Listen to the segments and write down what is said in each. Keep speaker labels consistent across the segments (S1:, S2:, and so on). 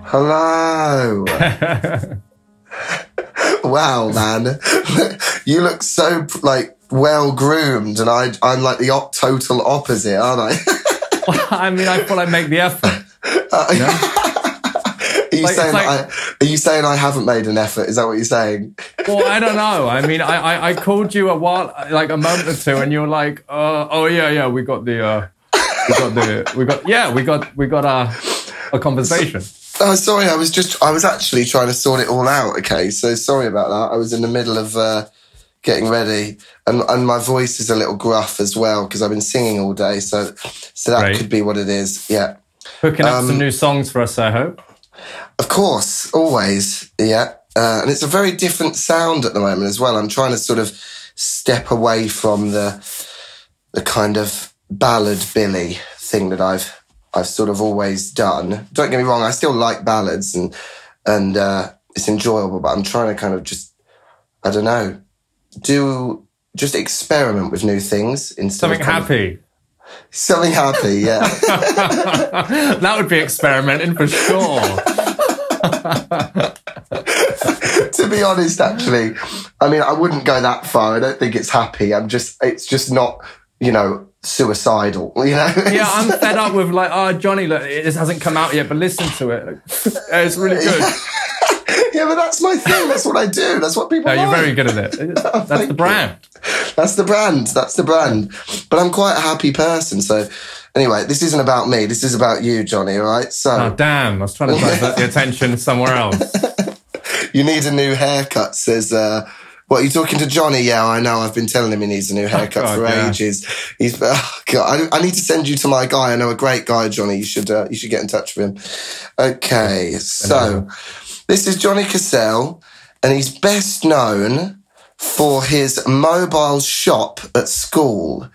S1: Hello. Wow, man. You look so, like, well-groomed, and I'm like the total opposite, aren't I?
S2: Well, I mean, I thought I'd make the effort. You know?
S1: Are you saying I haven't made an effort? Is that what you're saying?
S2: Well, I don't know. I mean, I called you a moment or two, and you were like, we got a conversation.
S1: Oh, sorry. I was actually trying to sort it all out. Okay, so sorry about that. I was in the middle of getting ready, and my voice is a little gruff as well because I've been singing all day. So that
S2: Great.
S1: Could be what it is. Yeah.
S2: Hooking up some new songs for us, I hope.
S1: Of course, always. Yeah. And it's a very different sound at the moment as well. I'm trying to sort of step away from the kind of ballad Billy thing that I've sort of always done. Don't get me wrong, I still like ballads and it's enjoyable, but I'm trying to kind of just, I don't know, just experiment with new things instead
S2: Something happy.
S1: Something happy, yeah.
S2: That would be experimenting for sure.
S1: To be honest, actually, I mean, I wouldn't go that far. I don't think it's happy. It's just not, suicidal,
S2: Yeah, I'm fed up with Johnny, look, this hasn't come out yet, but listen to it. It's really good.
S1: Yeah, but that's my thing. That's what I do. That's what people like.
S2: You're very good at it. That's the brand.
S1: That's the brand. But I'm quite a happy person. So anyway, this isn't about me. This is about you, Johnny, all right? So.
S2: Oh, damn. I was trying to divert the attention somewhere else.
S1: You need a new haircut, says... What, are you talking to Johnny? Yeah, I know. I've been telling him he needs a new haircut for ages. He's, God, I need to send you to my guy. I know a great guy, Johnny. You should get in touch with him. Okay, so this is Johnny Cassell, and he's best known for his mobile shop at school.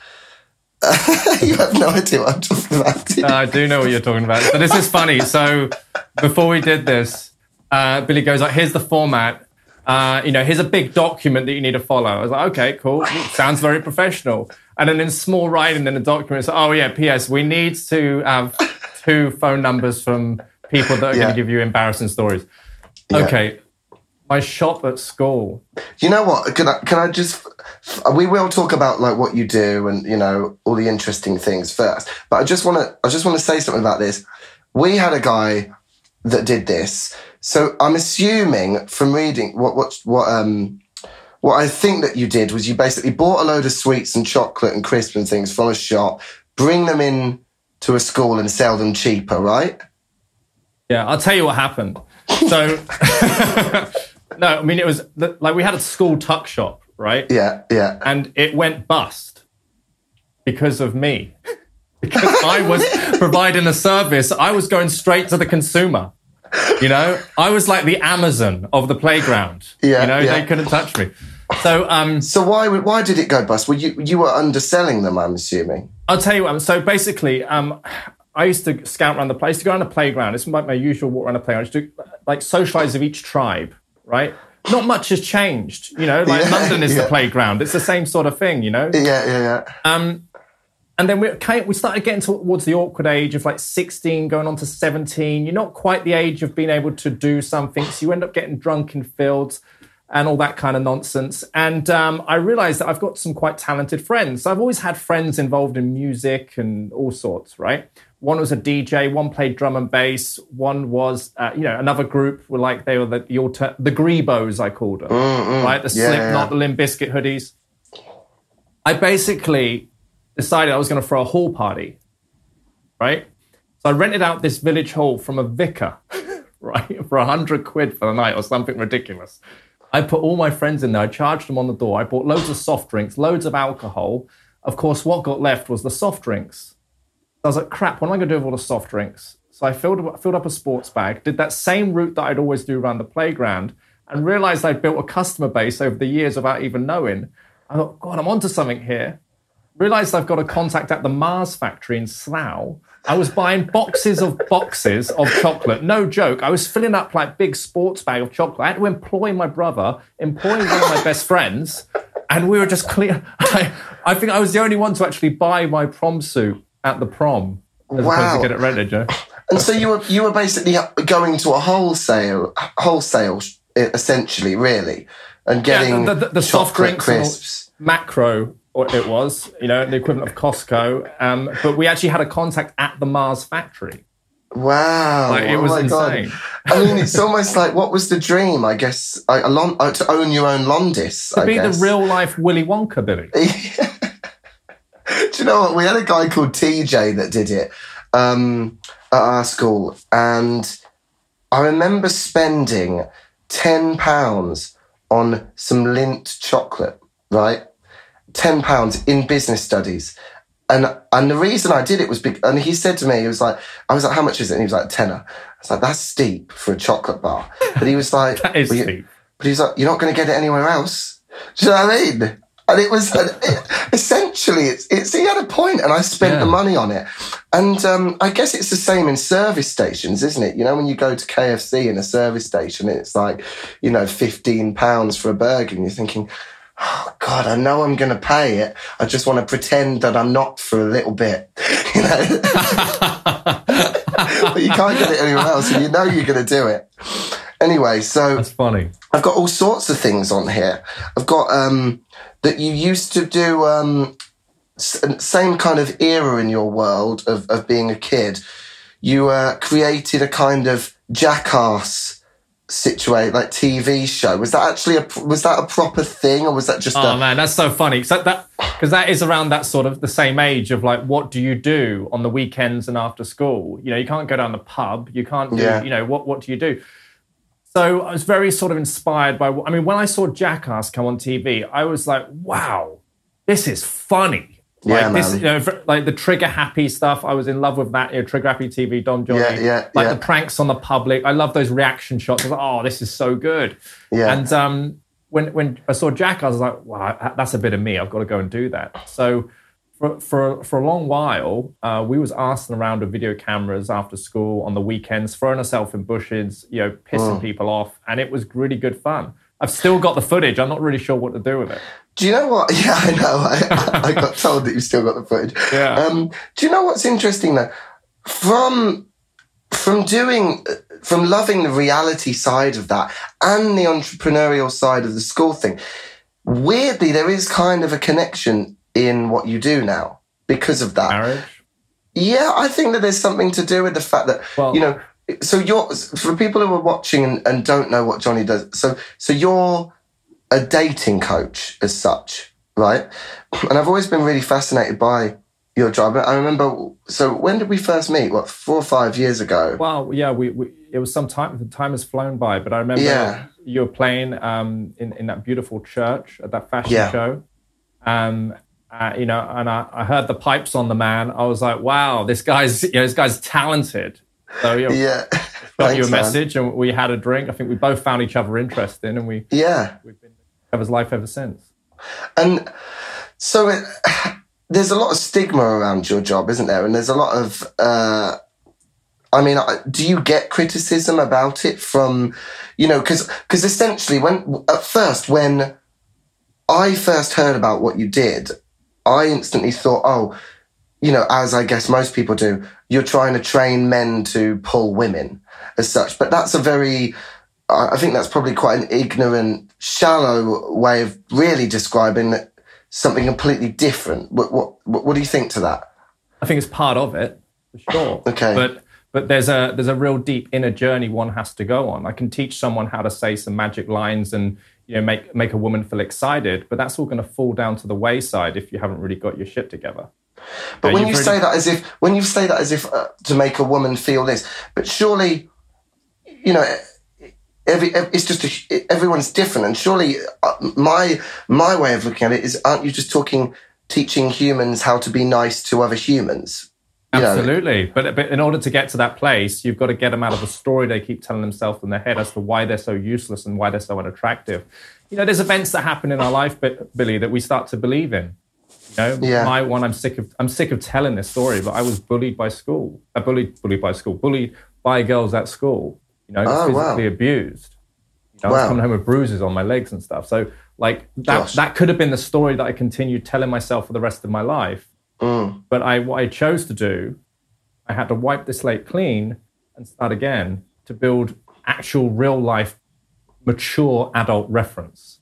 S1: You have no idea what I'm talking about.
S2: I do know what you're talking about. So this is funny. So before we did this, Billy goes like, here's the format. Here's a big document that you need to follow. I was like, okay, cool. Sounds very professional. And then in small writing in the document, it's like, oh yeah, P.S. We need to have 2 phone numbers from people that are going to give you embarrassing stories. Yeah. Okay. My shop at school.
S1: You know what? Can I just... We will talk about like what you do and, all the interesting things first. But I just want to say something about this. We had a guy that did this. So I'm assuming from reading what I think that you did was you basically bought a load of sweets and chocolate and crisps and things from a shop, bring them in to a school and sell them cheaper, right?
S2: Yeah, I'll tell you what happened. So, no, I mean, it was like we had a school tuck shop, right?
S1: Yeah.
S2: And it went bust because of me. Because I was providing a service. I was going straight to the consumer. I was like the Amazon of the playground. They couldn't touch me. So
S1: why did it go bust? Well, you were underselling them, I'm assuming.
S2: I'll tell you what. So basically, I used to scout around the place, to go around the playground. It's like my usual walk around the playground. I used to like socialize with each tribe, right? Not much has changed, London is the playground. It's the same sort of thing,
S1: Yeah.
S2: And then we started getting towards the awkward age of like 16, going on to 17. You're not quite the age of being able to do something. So you end up getting drunk in fields and all that kind of nonsense. And I realized that I've got some quite talented friends. So I've always had friends involved in music and all sorts, right? One was a DJ, one played drum and bass. One was, another group were like, they were the Grebos, I called them, right? The Slipknot, the Limp Bizkit hoodies. I basically decided I was going to throw a hall party, right? So I rented out this village hall from a vicar, right, for 100 quid for the night or something ridiculous. I put all my friends in there. I charged them on the door. I bought loads of soft drinks, loads of alcohol. Of course, what got left was the soft drinks. So I was like, crap, what am I going to do with all the soft drinks? So I filled up a sports bag, did that same route that I'd always do around the playground, and realized I'd built a customer base over the years without even knowing. I thought, God, I'm onto something here. Realised I've got a contact at the Mars factory in Slough. I was buying boxes of chocolate. No joke. I was filling up like big sports bag of chocolate. I had to employ my brother, employing one of my best friends, and we were just clear. I think I was the only one to actually buy my prom suit at the prom. As opposed to get it rented, Joe.
S1: And so you were basically going to a wholesale essentially, really, and getting
S2: the soft drinks,
S1: crisps,
S2: Macro, or it was, the equivalent of Costco. But we actually had a contact at the Mars factory.
S1: Wow,
S2: it was insane.
S1: God. I mean, it's almost like, what was the dream? I guess to own your own Londis.
S2: To be the real life Willy Wonka, Billy.
S1: Do you know what? We had a guy called TJ that did it at our school, and I remember spending £10 on some Lindt chocolate, right? £10 in business studies. And the reason I did it was and he said to me, I was like, how much is it? And he was like, tenner. I was like, that's steep for a chocolate bar. But he was like,
S2: that is steep.
S1: But he was like, you're not going to get it anywhere else. Do you know what I mean? And it was essentially, he had a point, and I spent the money on it. And I guess it's the same in service stations, isn't it? When you go to KFC in a service station, it's like, £15 for a burger, and you're thinking, oh, God, I know I'm going to pay it. I just want to pretend that I'm not for a little bit, But you can't get it anywhere else, and you're going to do it. Anyway, so...
S2: That's funny.
S1: I've got all sorts of things on here. I've got that you used to do same kind of era in your world of being a kid. You created a kind of Jackass situation, like TV show. Was that actually a proper thing, or was that just?
S2: Oh man, that's so funny. Because that is around that sort of the same age of like, what do you do on the weekends and after school? You can't go down the pub. You can't do. What do you do? So I was very sort of inspired by. I mean, when I saw Jackass come on TV, I was like, wow, this is funny. Like this, like the trigger happy stuff. I was in love with that. Trigger happy TV, Don Johnny. The pranks on the public. I love those reaction shots. I was like, oh, this is so good. Yeah. And when I saw Jackass, I was like, wow, that's a bit of me. I've got to go and do that. So for a long while, we was arsing around with video cameras after school on the weekends, throwing ourselves in bushes, pissing people off, and it was really good fun. I've still got the footage. I'm not really sure what to do with it.
S1: Do you know what? Yeah, I know. I got told that you've still got the footage.
S2: Yeah.
S1: Do you know what's interesting though? From loving the reality side of that and the entrepreneurial side of the school thing, weirdly, there is kind of a connection in what you do now because of that.
S2: Marriage?
S1: Yeah, I think that there's something to do with the fact that, so for people who are watching and don't know what Johnny does, so you're a dating coach as such, right? And I've always been really fascinated by your job. I remember, so when did we first meet? 4 or 5 years ago?
S2: Well, yeah, it was some time. The time has flown by, but I remember you were playing in that beautiful church at that fashion show. And I heard the pipes on the man. I was like, wow, this guy's talented. So got you a message, and we had a drink. I think we both found each other interesting, and we've been each other's life ever since.
S1: And so there's a lot of stigma around your job, isn't there? And there's a lot of, do you get criticism about it from, because essentially when I first heard about what you did, I instantly thought, as I guess most people do, you're trying to train men to pull women as such. But that's I think that's probably quite an ignorant, shallow way of really describing something completely different. What do you think to that?
S2: I think it's part of it, for sure.
S1: Okay.
S2: But there's a real deep inner journey one has to go on. I can teach someone how to say some magic lines and make a woman feel excited, but that's all going to fall down to the wayside if you haven't really got your shit together.
S1: But when you say that as if to make a woman feel this, but surely, it's just everyone's different, and surely my way of looking at it is, aren't you just teaching humans how to be nice to other humans?
S2: Absolutely. But in order to get to that place, you've got to get them out of the story they keep telling themselves in their head as to why they're so useless and why they're so unattractive. There's events that happen in our life, Billy, that we start to believe in. My one, I'm sick of telling this story, but I was bullied by school. Bullied by girls at school. Physically abused. I was coming home with bruises on my legs and stuff. So that could have been the story that I continued telling myself for the rest of my life. But what I chose to do, I had to wipe the slate clean and start again to build actual real life, mature adult reference.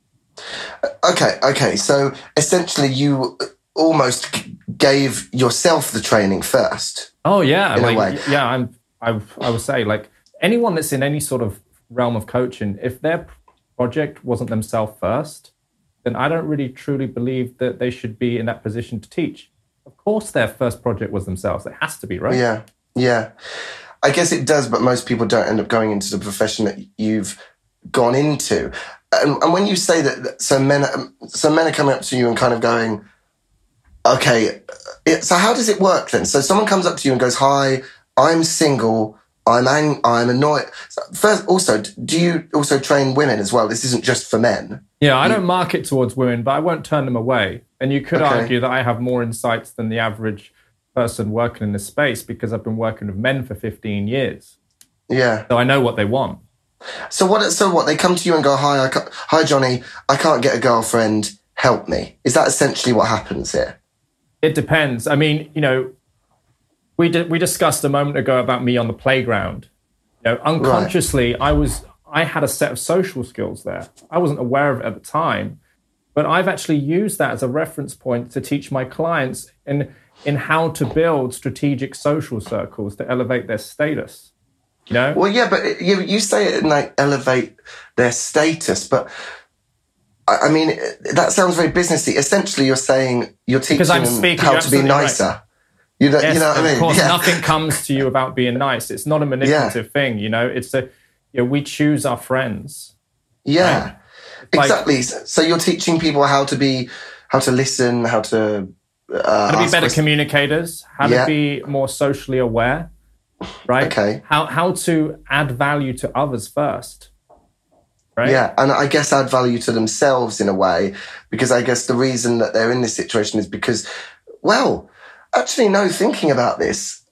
S1: Okay. So essentially you almost gave yourself the training first.
S2: Oh yeah.
S1: In a way.
S2: Yeah, I would say, like, anyone that's in any sort of realm of coaching, if their project wasn't themselves first, then I don't really truly believe that they should be in that position to teach. Of course, their first project was themselves. It has to be, right?
S1: Yeah. I guess it does, but most people don't end up going into the profession that you've gone into. And when you say that, so men are coming up to you and kind of going, okay, so how does it work then? So someone comes up to you and goes, hi, I'm single, I'm annoyed. First, also, do you also train women as well? This isn't just for men.
S2: Yeah, I don't market towards women, but I won't turn them away. And you could argue that I have more insights than the average person working in this space because I've been working with men for 15 years.
S1: Yeah.
S2: So I know what they want.
S1: So what? They come to you and go, hi, Johnny, I can't get a girlfriend, help me. Is that essentially what happens here?
S2: It depends. I mean, we discussed a moment ago about me on the playground. Unconsciously, right. I had a set of social skills there. I wasn't aware of it at the time, but I've actually used that as a reference point to teach my clients in how to build strategic social circles to elevate their status.
S1: Well, yeah, but you say it like elevate their status, but I mean that sounds very businessy. Essentially, you're saying you're teaching them how to be nicer. Right. You know what I mean?
S2: Of course, nothing comes to you about being nice. It's not a manipulative thing, It's we choose our friends.
S1: Yeah,
S2: right?
S1: Exactly. So you're teaching people how to listen, how to
S2: be better communicators, how to be more socially aware, right?
S1: Okay.
S2: How to add value to others first, right?
S1: Yeah, and I guess add value to themselves in a way, because I guess the reason that they're in this situation is because, well, actually, no, thinking about this,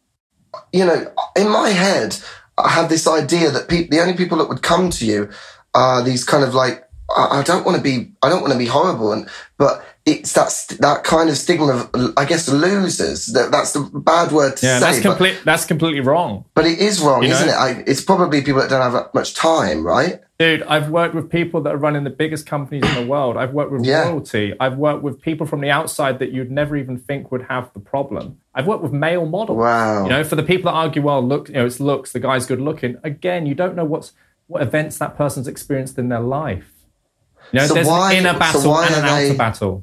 S1: in my head, I have this idea that the only people that would come to you are these kind of like, I don't want to be horrible, but it's that kind of stigma of, I guess, losers. That's the bad word to say.
S2: That's completely wrong.
S1: But it is wrong, isn't it? It's probably people that don't have that much time, right?
S2: Dude, I've worked with people that are running the biggest companies in the world. I've worked with royalty. I've worked with people from the outside that you'd never even think would have the problem. I've worked with male models.
S1: Wow.
S2: For the people that argue, well, look, it's looks, the guy's good looking. Again, you don't know what events that person's experienced in their life. There's an inner battle and an outer battle.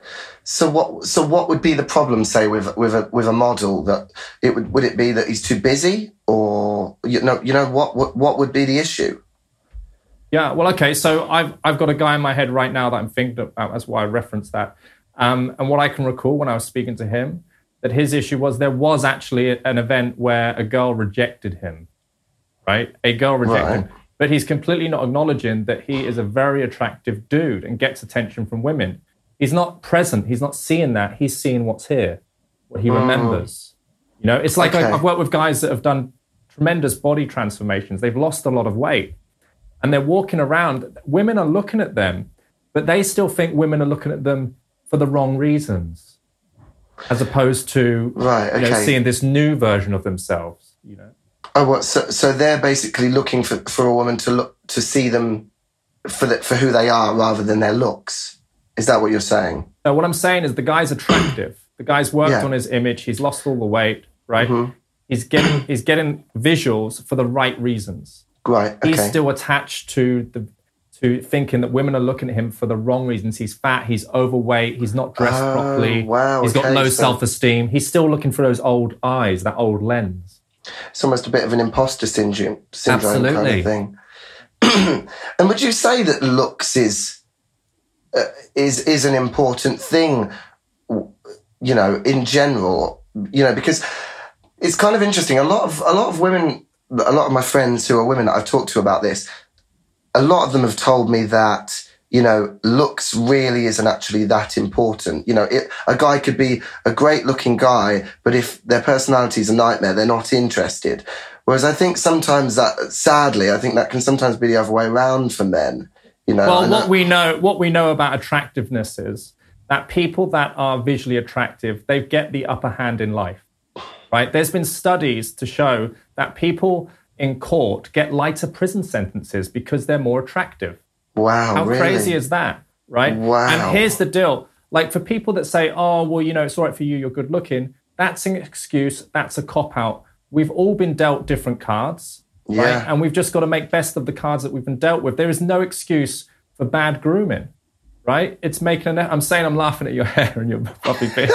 S1: So what would be the problem, say, with a model? That would it be that he's too busy, or what would be the issue?
S2: Yeah, well, okay. So I've got a guy in my head right now that I'm thinking about. That's why I referenced that. And what I can recall when I was speaking to him, that his issue was there was actually an event where a girl rejected him, right? A girl rejected him. But he's completely not acknowledging that he is a very attractive dude and gets attention from women. He's not present. He's not seeing that. He's seeing what's here, what he remembers. It's like I've worked with guys that have done tremendous body transformations. They've lost a lot of weight. And they're walking around. Women are looking at them, but they still think women are looking at them for the wrong reasons, as opposed to seeing this new version of themselves.
S1: Oh, what? So they're basically looking for a woman to see them for who they are rather than their looks. Is that what you're saying?
S2: No, what I'm saying is the guy's attractive. The guy's worked on his image. He's lost all the weight, right? Mm-hmm. He's getting visuals for the right reasons.
S1: Right. Okay.
S2: He's still attached to thinking that women are looking at him for the wrong reasons. He's fat. He's overweight. He's not dressed properly.
S1: Wow.
S2: He's got low self-esteem. He's still looking for those old eyes, that old lens.
S1: It's almost a bit of an imposter syndrome
S2: Absolutely.
S1: Kind of thing. And would you say that looks is an important thing, in general, because it's kind of interesting. A lot of women, a lot of my friends who are women that I've talked to about this, a lot of them have told me that, looks really isn't actually that important. A guy could be a great looking guy, but if their personality's a nightmare, they're not interested. Whereas I think sometimes sadly, that can sometimes be the other way around for men.
S2: Well, what we know about attractiveness is that people that are visually attractive, they get the upper hand in life. right? There's been studies to show that people in court get lighter prison sentences because they're more attractive.
S1: Wow,
S2: How
S1: really?
S2: crazy is that, right?
S1: Wow.
S2: And here's the deal. Like, for people that say, oh, well, you know, it's all right for you, you're good looking, that's an excuse, that's a cop-out. We've all been dealt different cards, right? And we've just got to make best of the cards that we've been dealt with. There is no excuse for bad grooming, right? It's making I'm saying I'm laughing at your hair and your puppy beard.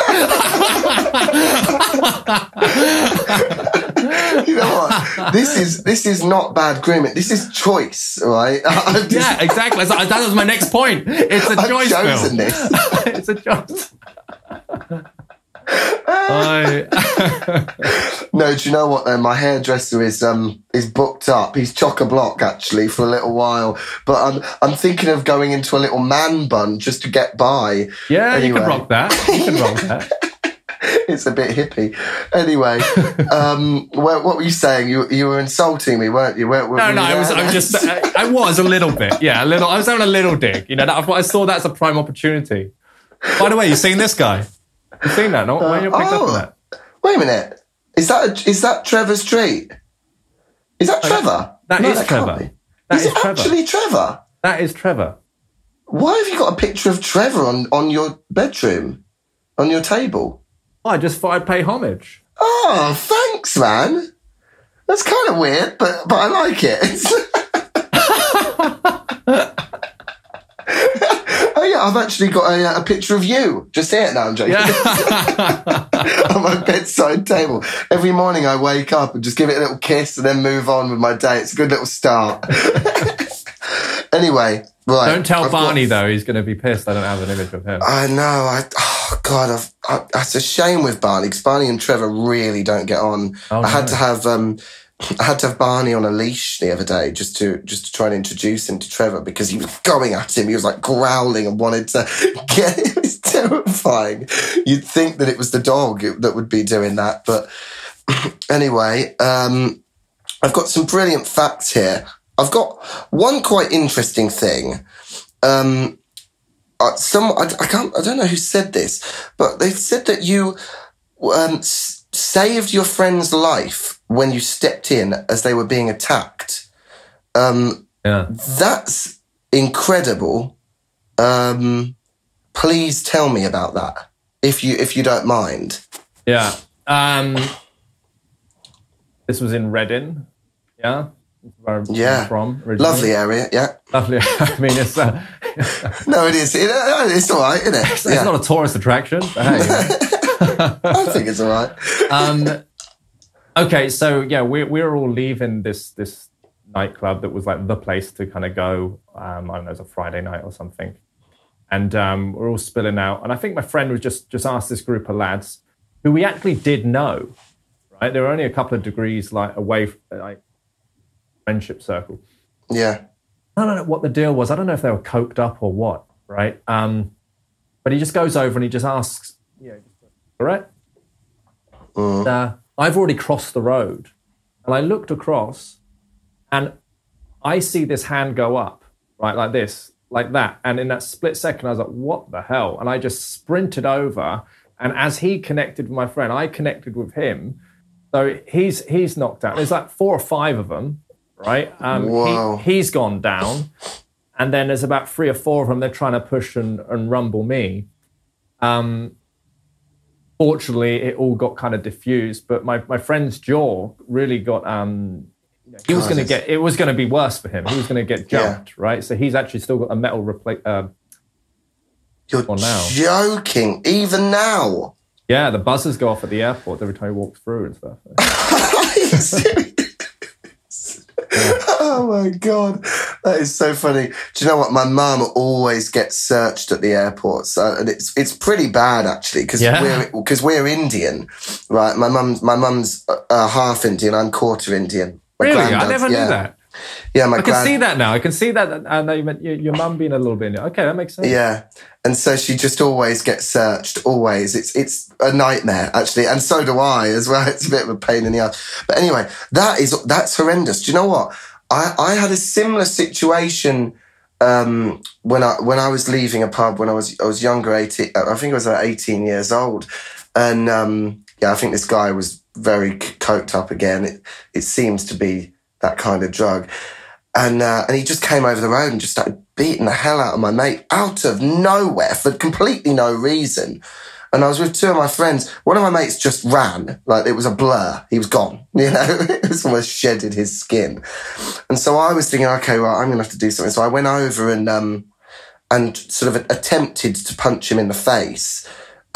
S1: You know what? This is not bad grooming. This is choice, right?
S2: Yeah, exactly. That was my next point. It's a choice,
S1: I've chosen this.
S2: It's a choice.
S1: No, do you know what though? My hairdresser is booked up. He's chock-a-block actually for a little while. But I'm thinking of going into a little man bun just to get by.
S2: Yeah, anyway. You can rock that. You can rock that.
S1: It's a bit hippie. Anyway, what were you saying? You were insulting me, weren't you?
S2: No, I was a little bit. Yeah, a little. I was having a little dig. You know, I saw that as a prime opportunity. By the way, you seen this guy? You seen that? No, why you picked up on that?
S1: Wait a minute. Is that Trevor's treat? Is that Trevor?
S2: That is Trevor.
S1: Is it actually Trevor?
S2: That is Trevor.
S1: Why have you got a picture of Trevor on your bedroom, on your table?
S2: I just thought I'd pay homage.
S1: Oh, thanks, man. That's kind of weird, but I like it. Oh yeah, I've actually got a picture of you. Just here now, I'm joking. Yeah. On my bedside table. Every morning I wake up and just give it a little kiss and then move on with my day. It's a good little start. Anyway, right.
S2: Don't tell Barney though. He's going to be pissed. I don't have an image of him.
S1: I know. It's a shame with Barney because Barney and Trevor really don't get on.
S2: Oh,
S1: I had to have Barney on a leash the other day just to try and introduce him to Trevor because he was going at him. He was like growling and wanted to get him. It was terrifying. You'd think that it was the dog that would be doing that. But anyway, I've got some brilliant facts here. I've got one quite interesting thing. I don't know who said this, but they've said that you saved your friend's life when you stepped in as they were being attacked. That's incredible. Please tell me about that, if you don't mind.
S2: Yeah. This was in Reading. Yeah. Where I'm from originally.
S1: Lovely area, yeah.
S2: Lovely. I mean, it's...
S1: No, it is. It's all right, isn't it?
S2: It's not a tourist attraction, but hey.
S1: I think it's all right.
S2: Okay, so yeah, we were all leaving this nightclub that was like the place to kind of go. I don't know, it was a Friday night or something. And we're all spilling out. And I think my friend was just asked this group of lads who we actually did know, right? They were only a couple of degrees away from friendship circle.
S1: Yeah.
S2: I don't know what the deal was. I don't know if they were coked up or what, right? But he just goes over and he just asks, all right? I've already crossed the road. And I looked across and I see this hand go up, right? Like this, like that. And in that split second, I was like, what the hell? And I just sprinted over. And as he connected with my friend, I connected with him. So he's knocked out. There's like 4 or 5 of them. Right, he's gone down, and then there's about 3 or 4 of them. They're trying to push and rumble me. Fortunately, it all got kind of diffused, but my friend's jaw really got. It was going to be worse for him. He was going to get jumped, right? So he's actually still got a metal
S1: You're now. Joking, even now?
S2: Yeah, the buzzers go off at the airport every time he walks through and stuff.
S1: Are you serious? Oh my God, that is so funny. Do you know what? My mum always gets searched at the airports, and it's pretty bad actually because we're Indian, right? My mum's half Indian. I'm quarter Indian.
S2: Really, I never knew that.
S1: Yeah,
S2: I can see that now. I can see that. I know you meant your mum being a little bit Indian. Okay, that makes sense.
S1: Yeah, and so she just always gets searched. Always, it's a nightmare actually, and so do I as well. It's a bit of a pain in the ass. But anyway, that's horrendous. Do you know what? I had a similar situation when I was leaving a pub when I was younger. I think I was about 18 years old, and I think this guy was very coked up again. It seems to be that kind of drug. And he just came over the road and just started beating the hell out of my mate out of nowhere for completely no reason. And I was with two of my friends. One of my mates just ran, like it was a blur. He was gone, It was almost shedded his skin. And so I was thinking, okay, well, I'm going to have to do something. So I went over and sort of attempted to punch him in the face,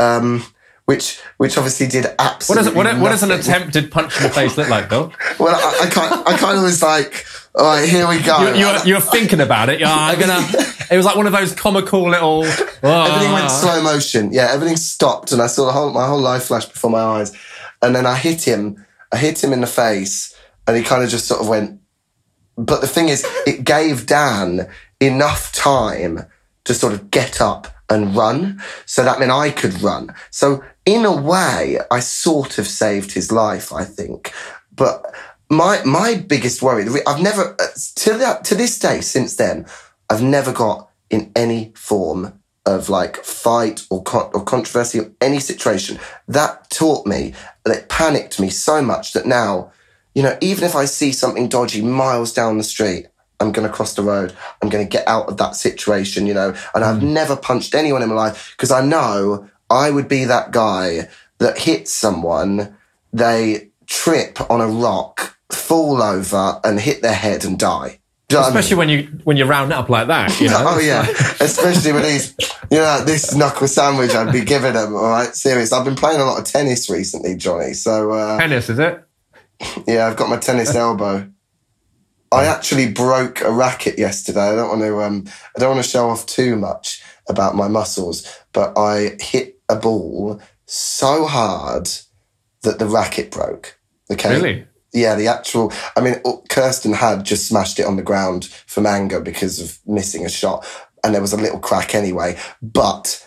S1: which obviously did absolutely
S2: What does an attempted punch in the face look like, Bill?
S1: Well, I kind of was like, all right, here we go.
S2: You were thinking about it. It was like one of those comical little...
S1: Everything went slow motion. Yeah, everything stopped and I saw my whole life flash before my eyes. And then I hit him in the face and he kind of just sort of went... But the thing is, it gave Dan enough time to sort of get up and run. So that meant I could run. So in a way, I sort of saved his life, I think. But my biggest worry, I've never, to this day, since then, I've never got in any form of like fight or controversy or any situation. That taught me, that panicked me so much that now, even if I see something dodgy miles down the street, I'm going to cross the road. I'm going to get out of that situation, and I've never punched anyone in my life because I know I would be that guy that hits someone, they trip on a rock, fall over and hit their head and die.
S2: Especially when you round it up like that,
S1: Oh yeah, especially with these, this knuckle sandwich I'd be giving them. All right, serious. I've been playing a lot of tennis recently, Johnny. So
S2: tennis, is it?
S1: Yeah, I've got my tennis elbow. I actually broke a racket yesterday. I don't want to show off too much about my muscles, but I hit a ball so hard that the racket broke. Okay.
S2: Really?
S1: Yeah, Kirsten had just smashed it on the ground from anger because of missing a shot, and there was a little crack anyway. But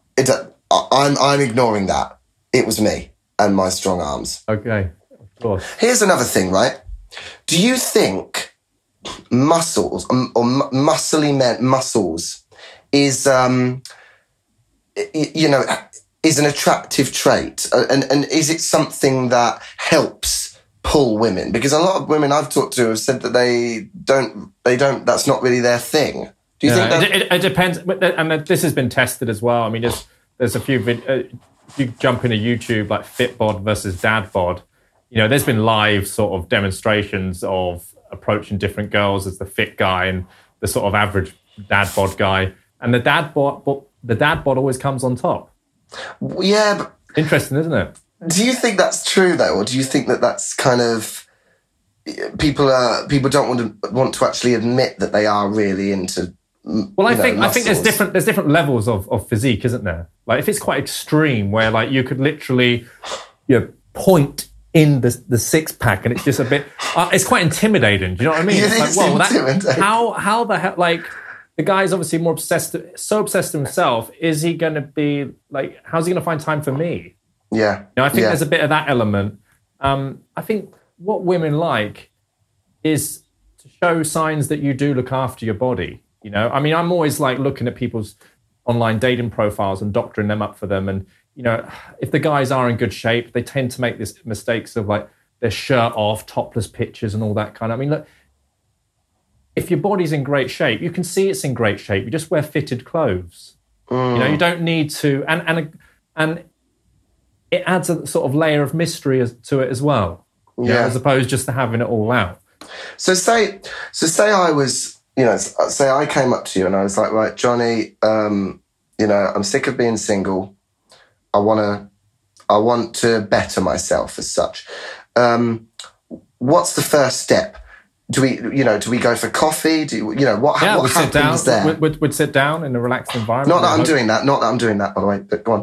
S1: I'm ignoring that. It was me and my strong arms.
S2: Okay, of course.
S1: Here's another thing, right? Do you think muscles or muscly muscles is is an attractive trait, and is it something that helps pull women? Because a lot of women I've talked to have said that they don't, that's not really their thing. Do you think that?
S2: It depends, and this has been tested as well. I mean, there's a few if you jump into YouTube, like fit bod versus dad bod, there's been live sort of demonstrations of approaching different girls as the fit guy and the sort of average dad bod guy, and the dad bod always comes on top.
S1: Yeah, but
S2: interesting, isn't it?
S1: Do you think that's true though, or do you think that that's kind of people don't want to actually admit that they are really into?
S2: Well, I think there's different levels of physique, isn't there? Like if it's quite extreme, where like you could literally point in the six pack, and it's just a bit. It's quite intimidating. Do you know what I mean? It's like, how the hell? Like the guy's obviously so obsessed with himself. Is he going to be like? How's he going to find time for me?
S1: Yeah.
S2: I think there's a bit of that element. I think what women like is to show signs that you do look after your body. I mean, I'm always like looking at people's online dating profiles and doctoring them up for them. And, if the guys are in good shape, they tend to make these mistakes of like their shirt off, topless pictures and all that kind of. I mean, look, if your body's in great shape, you can see it's in great shape. You just wear fitted clothes. You don't need to. And it adds a sort of layer of mystery to it as well, as opposed just to having it all out.
S1: So say I was, say I came up to you and I was like, right, Johnny, I'm sick of being single. I want to better myself as such. What's the first step? Do we go for coffee? What happens there?
S2: We'd sit down in a relaxed environment.
S1: Not that I'm doing that, by the way, but go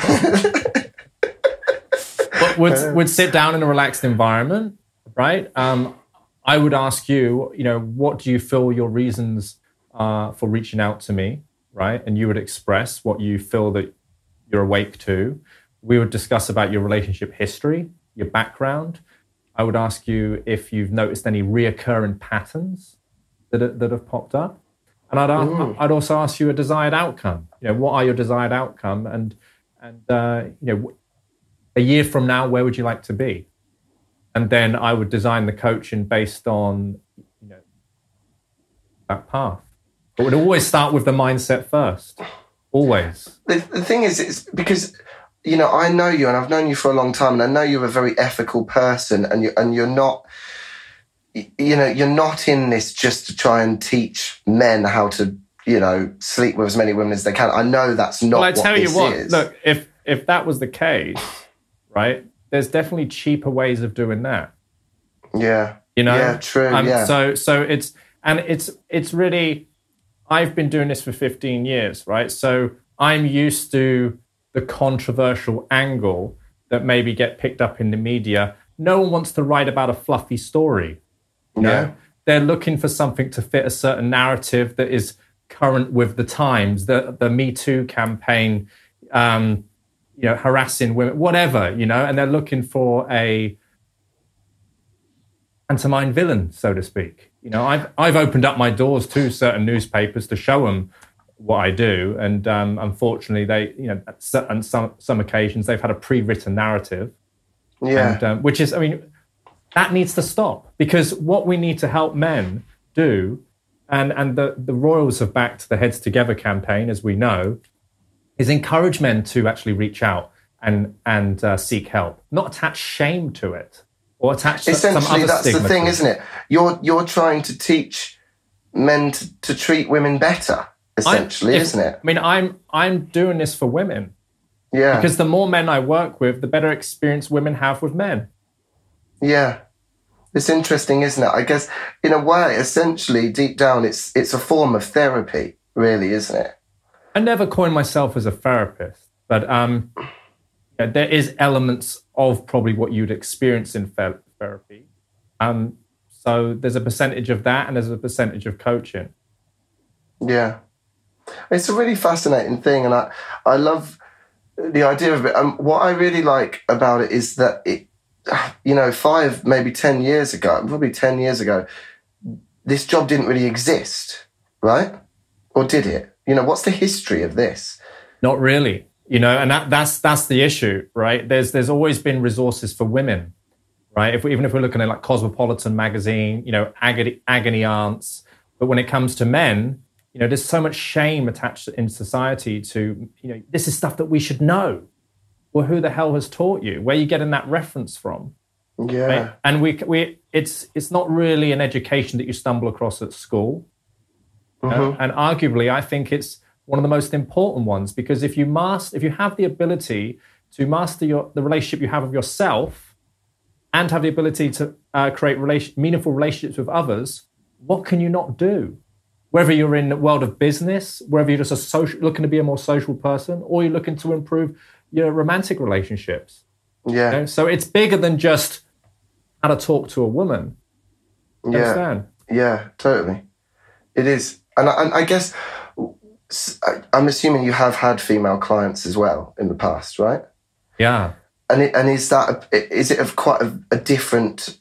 S1: on.
S2: Would sit down in a relaxed environment, right? I would ask you, what do you feel your reasons are for reaching out to me, right? And you would express what you feel that you're awake to. We would discuss about your relationship history, your background. I would ask you if you've noticed any reoccurring patterns that have popped up. And I'd also ask you a desired outcome. What are your desired outcome? And a year from now, where would you like to be? And then I would design the coaching based on, that path. But it would always start with the mindset first. Always.
S1: The thing is, it's because, I know you and I've known you for a long time, and I know you're a very ethical person, and you're not, you're not in this just to try and teach men how to, sleep with as many women as they can. I know that's not what this is. Well, I tell you what,
S2: look, if that was the case, right, there's definitely cheaper ways of doing that.
S1: Yeah. Yeah, true, yeah.
S2: So it's really, I've been doing this for 15 years, right? So I'm used to the controversial angle that maybe get picked up in the media. No one wants to write about a fluffy story. You know? They're looking for something to fit a certain narrative that is current with the times, the Me Too campaign, harassing women, whatever, and they're looking for a pantomime villain, so to speak. I've opened up my doors to certain newspapers to show them what I do, and unfortunately, they, on some occasions, they've had a pre-written narrative.
S1: Yeah,
S2: and, which is, that needs to stop, because what we need to help men do, and the Royals have backed the Heads Together campaign, as we know, is encourage men to actually reach out and seek help, not attach shame to it. Or attach some other
S1: that's the thing, isn't it? You're trying to teach men to treat women better, essentially, isn't it?
S2: I'm doing this for women.
S1: Yeah.
S2: Because the more men I work with, the better experience women have with men.
S1: Yeah. It's interesting, isn't it? I guess, in a way, essentially, deep down, it's a form of therapy, really, isn't it?
S2: I never coined myself as a therapist, but there is elements of probably what you'd experience in therapy. So there's a percentage of that, and there's a percentage of coaching. Yeah.
S1: It's a really fascinating thing, and I love the idea of it. What I really like about it is that it, 5, maybe 10 years ago, probably 10 years ago, this job didn't really exist, right? Or did it? What's the history of this?
S2: Not really. And that's the issue, right? There's always been resources for women, right? Even if we're looking at like Cosmopolitan magazine, agony aunts. But when it comes to men, there's so much shame attached in society to, this is stuff that we should know. Well, who the hell has taught you? Where are you getting that reference from?
S1: Yeah.
S2: Right? And it's not really an education that you stumble across at school.
S1: Mm-hmm.
S2: And arguably, I think it's one of the most important ones, because if you have the ability to master the relationship you have with yourself and have the ability to create meaningful relationships with others, what can you not do? Whether you're in the world of business, whether you're just looking to be a more social person, or you're looking to improve your romantic relationships.
S1: Yeah.
S2: So it's bigger than just how to talk to a woman. You understand?
S1: Yeah, totally. It is. And I guess, I'm assuming you have had female clients as well in the past, right?
S2: Yeah.
S1: And is it of quite a different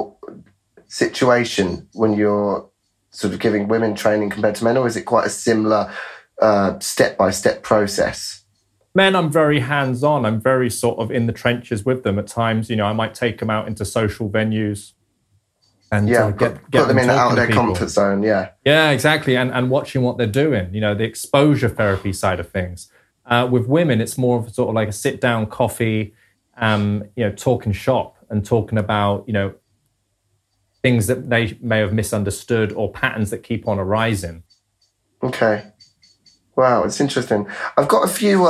S1: situation when you're sort of giving women training compared to men, or is it quite a similar step-by-step process?
S2: Men, I'm very hands-on. I'm very sort of in the trenches with them. At times, I might take them out into social venues and get
S1: them in out of their
S2: people.
S1: comfort zone. Yeah,
S2: yeah, exactly. And watching what they're doing. The exposure therapy side of things. With women, it's more of sort of like a sit-down coffee, talking shop and talking about things that they may have misunderstood or patterns that keep on arising.
S1: Okay. Wow, it's interesting. I've got a few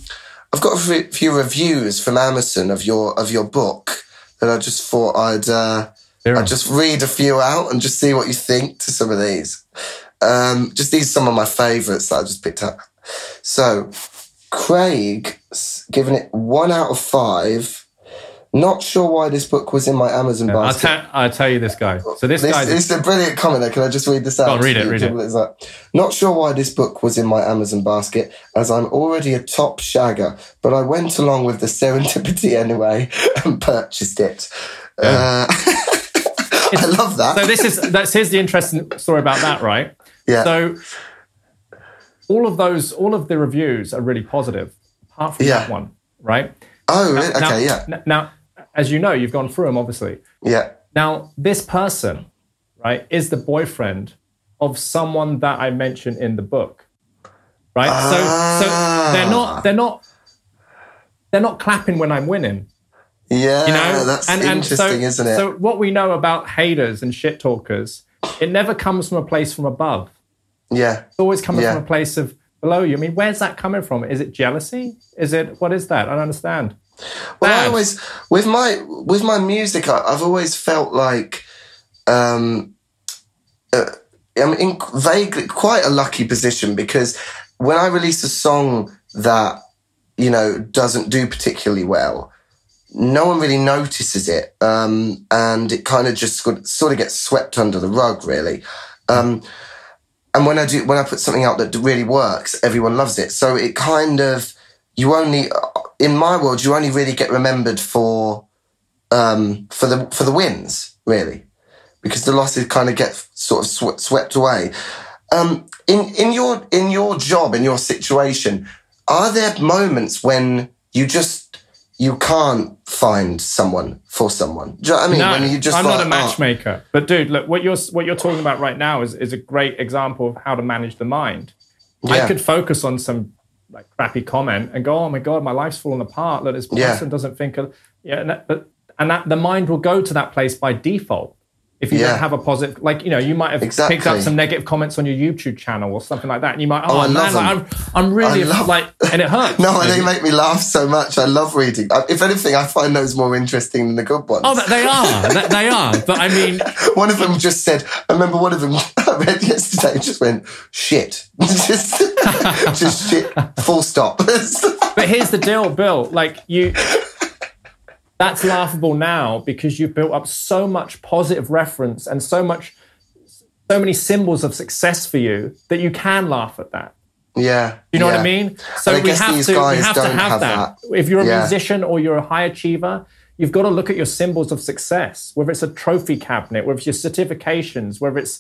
S1: reviews from Amazon of your book that I just thought I'd just read a few out and just see what you think to some of these. Just these are some of my favourites that I just picked up. So, Craig's given it 1 out of 5. Not sure why this book was in my Amazon basket.
S2: I'll tell you this guy. So this guy...
S1: It's a brilliant comment there. Can I just read this out?
S2: Go on, read it.
S1: It's like, not sure why this book was in my Amazon basket, as I'm already a top shagger, but I went along with the serendipity anyway and purchased it. Yeah. I love that.
S2: So here's the interesting story about that, right?
S1: Yeah.
S2: So all of the reviews are really positive, apart from that one, right?
S1: Oh, really? Okay, yeah.
S2: Now, as you know, you've gone through them, obviously.
S1: Yeah.
S2: Now, this person, right, is the boyfriend of someone that I mentioned in the book, right? So they're not clapping when I'm winning.
S1: Yeah, you know? That's interesting, isn't it?
S2: So what we know about haters and shit talkers, it never comes from a place from above.
S1: Yeah.
S2: It's always coming from a place of below you. I mean, where's that coming from? Is it jealousy? What is that? I don't understand.
S1: Well, I always, with my music, I've always felt like, I'm in vaguely quite a lucky position, because when I release a song that, you know, doesn't do particularly well, no one really notices it. And it kind of just sort of gets swept under the rug, really. And when I put something out that really works, everyone loves it. So it kind of, in my world, you only really get remembered for the wins, really, because the losses kind of get sort of swept away. In your job, in your situation, are there moments when you can't find someone for someone? Do you know what I mean?
S2: No,
S1: when you just
S2: I'm not a matchmaker. But dude, look, what you're talking about right now is a great example of how to manage the mind. Yeah. I could focus on some like crappy comment and go, oh my God, my life's falling apart. That this person doesn't think of, the mind will go to that place by default. If you don't have a positive, like, you know, you might have picked up some negative comments on your YouTube channel or something like that. And you might, I'm really and it hurts.
S1: No, they make me laugh so much. I love reading. If anything, I find those more interesting than the good ones.
S2: Oh, they are. They are. But I mean.
S1: One of them just said, I remember one of them I read yesterday, just went, shit. just shit, full stop.
S2: But here's the deal, Bill. Like, that's laughable now because you've built up so much positive reference and so many symbols of success for you that you can laugh at that.
S1: Yeah.
S2: You know what I mean? So we have to have that. If you're a musician or you're a high achiever, you've got to look at your symbols of success, whether it's a trophy cabinet, whether it's your certifications, whether it's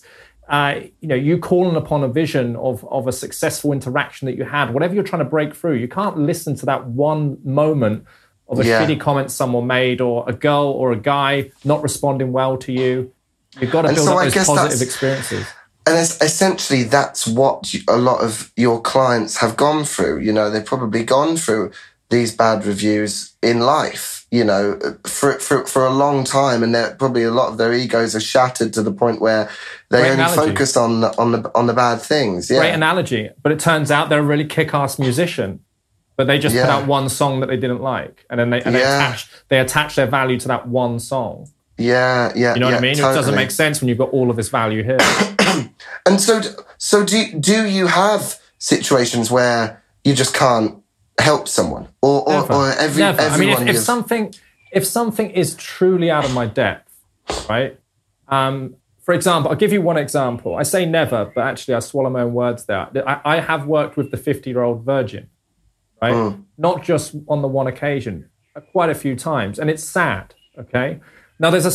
S2: you calling upon a vision of a successful interaction that you had, whatever you're trying to break through. You can't listen to that one moment of a shitty comment someone made, or a girl or a guy not responding well to you. You've got to build up those positive experiences.
S1: And essentially, that's what a lot of your clients have gone through. You know, they've probably gone through these bad reviews in life, you know, for a long time. And probably a lot of their egos are shattered to the point where they only focus on the bad things. Yeah.
S2: Great analogy. But it turns out they're a really kick-ass musician. But they just put out one song that they didn't like, and then they attach their value to that one song.
S1: Yeah.
S2: You know what I mean? Totally. It doesn't make sense when you've got all of this value here.
S1: And so do you have situations where you just can't help someone, or
S2: Never. I mean, if something is truly out of my depth, right? For example, I'll give you one example. I say never, but actually I swallow my own words there. I have worked with the 50-year-old virgin. Right? Not just on the one occasion, quite a few times. And it's sad, okay? Now, there's a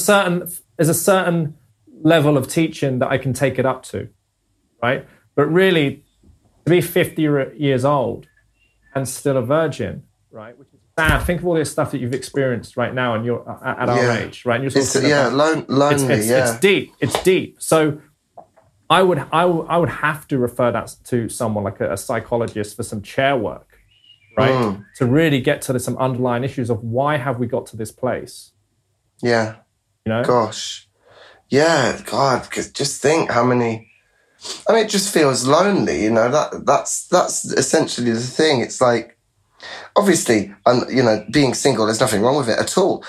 S2: certain level of teaching that I can take it up to, right? But really, to be 50 years old and still a virgin, right? Which is sad. Think of all this stuff that you've experienced right now and you're at our age, right? And you're
S1: lonely,
S2: it's deep. It's deep. So I would have to refer that to someone like a psychologist for some chair work. Right? To really get to some underlying issues of why have we got to this place?
S1: Yeah.
S2: You know?
S1: Gosh. Yeah, God, because just think how many... I mean, it just feels lonely, you know? That's essentially the thing. It's like, obviously, you know, being single, there's nothing wrong with it at all.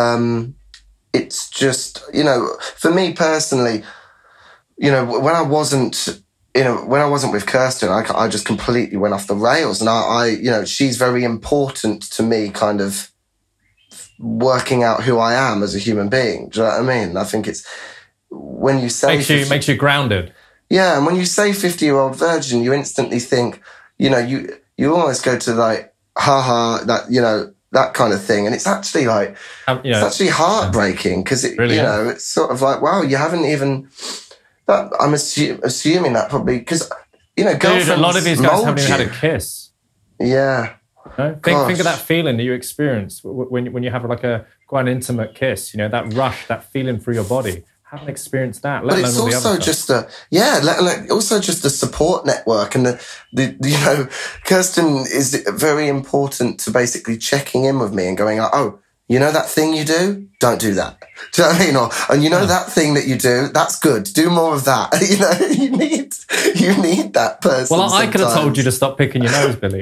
S1: It's just, you know, for me personally, you know, when I wasn't with Kirsten, I just completely went off the rails. And I you know, she's very important to me, kind of working out who I am as a human being. Do you know what I mean? I think it's when you say...
S2: Makes you grounded.
S1: Yeah, and when you say 50-year-old virgin, you instantly think, you know, you almost go to like, that, you know, that kind of thing. And it's actually like, it's actually heartbreaking because
S2: really,
S1: you know, it's sort of like, wow, you haven't even... That, I'm assuming that probably because, you know, girlfriends.
S2: Dude, a lot of these guys haven't even had a kiss.
S1: Yeah.
S2: You know? Think of that feeling that you experience when you have like a quite an intimate kiss, you know, that rush, that feeling through your body. Haven't experienced that.
S1: But it's also just also just a support network, and the you know, Kirsten is very important to basically checking in with me and going, oh, you know that thing you do? Don't do that. Do you know what I mean? And you know that thing that you do? That's good. Do more of that. You know, you need that person.
S2: Well, I could have told you to stop picking your nose, Billy.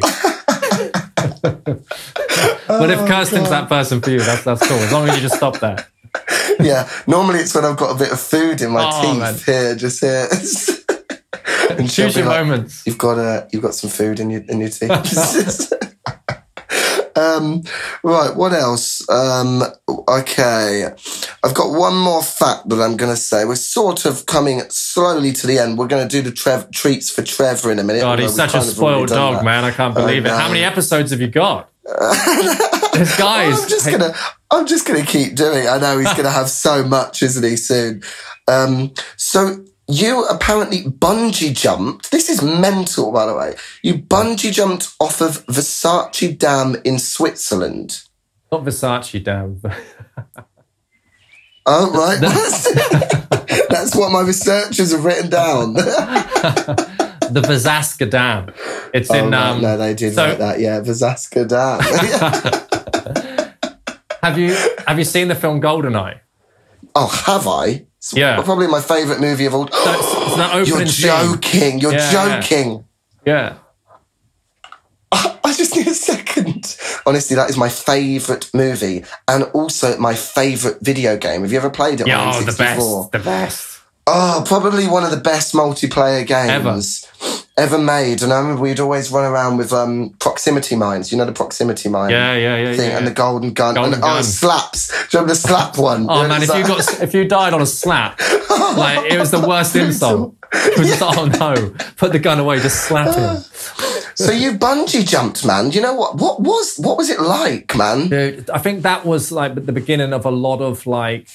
S2: But if Kirsten's that person for you, that's cool. As long as you just stop that.
S1: Yeah, normally it's when I've got a bit of food in my teeth, man. Just here.
S2: And choose your moments.
S1: You've got some food in your teeth. Right, what else? Okay, I've got one more fact that I'm going to say. We're sort of coming slowly to the end. We're going to do the treats for Trevor in a minute.
S2: God, he's such a spoiled dog, man. I can't believe it. How many episodes have you got? This guy's...
S1: I'm just gonna keep doing it. I know he's gonna have so much, isn't he, soon? So you apparently bungee jumped. This is mental, by the way. You bungee jumped off of Versace Dam in Switzerland.
S2: Not Versace Dam.
S1: Oh, right. That's what my researchers have written down.
S2: The Vasaska Dam. It's in...
S1: no, they did write that, yeah. Vasaska Dam.
S2: Have you seen the film GoldenEye?
S1: Oh, have I? It's probably my favourite movie of all time.
S2: It's that opening
S1: You're joking. You're joking.
S2: Yeah.
S1: I just need a second. Honestly, that is my favourite movie and also my favourite video game. Have you ever played it on N64?
S2: The best.
S1: Oh, probably one of the best multiplayer games ever made. And I remember we'd always run around with proximity mines. You know the proximity mine thing, and the golden gun. Slaps. Do you remember the slap one?
S2: Oh man, if you died on a slap, like it was the worst insult. It was just, oh no, put the gun away, just slap him.
S1: So you bungee jumped, man. You know what? What was it like, man?
S2: Dude, I think that was like the beginning of a lot of like